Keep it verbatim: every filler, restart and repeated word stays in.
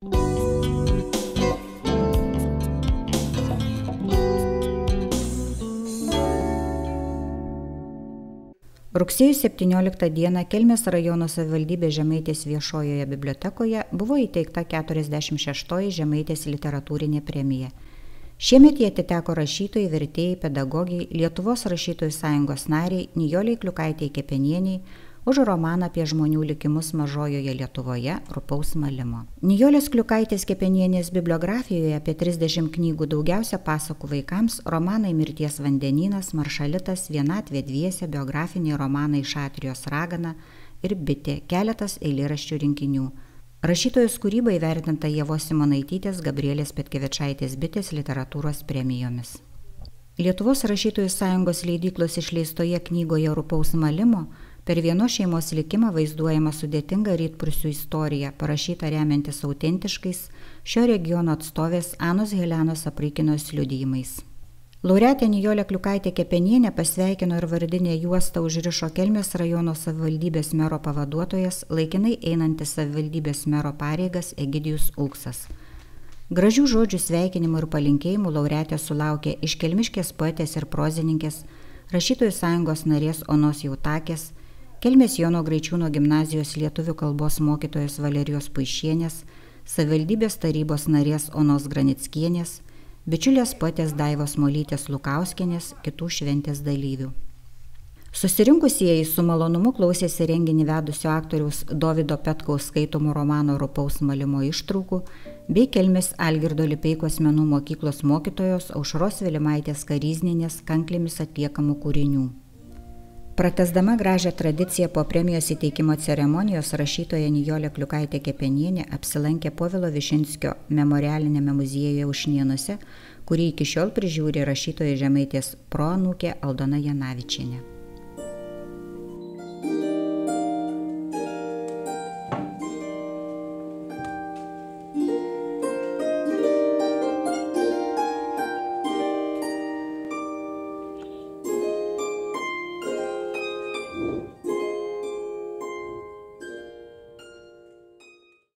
Rugsėjo septynioliktą dieną Kelmės rajono savivaldybės Žemaitės viešojoje bibliotekoje buvo įteikta keturiasdešimt šeštoji Žemaitės literatūrinė premija. Šiemet jie atiteko rašytojai, vertėjai, pedagogiai, Lietuvos rašytojų sąjungos nariai Nijolei Kliukaitei Kepenienei už romaną apie žmonių likimus mažojoje Lietuvoje Rupaus Malimo. Nijolės Kliukaitės Kepenienės bibliografijoje apie trisdešimt knygų, daugiausia pasakų vaikams, romanai Mirties vandenynas, Maršalitas, Vienatvė dviese, biografiniai romanai Šatrijos ragana ir Bitė, keletas eilėraščių rinkinių. Rašytojos kūryba įvertinta Ievos Simonaitytės, Gabrielės Petkevičaitės Bitės literatūros premijomis. Lietuvos rašytojų sąjungos leidyklos išleistoje knygoje Rupaus Malimo per vienos šeimos likimą vaizduojama sudėtinga rytprūsių istorija, parašyta remiantis autentiškais šio regiono atstovės Anos Helenos Apraikinos liudijimais. Laureatė Nijolė Kliukaitė Kepenienė pasveikino ir vardinę juostą užrišo Kelmės rajono savivaldybės mero pavaduotojas, laikinai einantis savivaldybės mero pareigas Egidijus Ulksas. Gražių žodžių sveikinimų ir palinkėjimų laureatė sulaukė iš kelmiškės poetės ir prozininkės, rašytojų sąjungos narės Onos Jautakės, Kelmės Jono Graičiūno gimnazijos lietuvių kalbos mokytojos Valerijos Puišienės, savivaldybės tarybos narės Onos Granickienės, bičiulės poetės Daivos Molytės Lukauskienės, kitų šventės dalyvių. Susirinkusieji su malonumu klausėsi renginį vedusio aktoriaus Dovydo Petkaus skaitomų romano Rupaus Malimo ištraukų bei Kelmės Algirdo Lipeikos menų mokyklos mokytojos Aušros Vilimaitės Karyznienės kanklėmis atliekamų kūrinių. Pratęsdama gražią tradiciją po premijos įteikimo ceremonijos rašytoja Nijolė Kliukaitė Kepenienė apsilankė Povilo Višinskio memorialinėme muziejuje Ušnėnuose, kurį iki šiol prižiūri rašytoja Žemaitės proanūkė Aldona Janavičienė.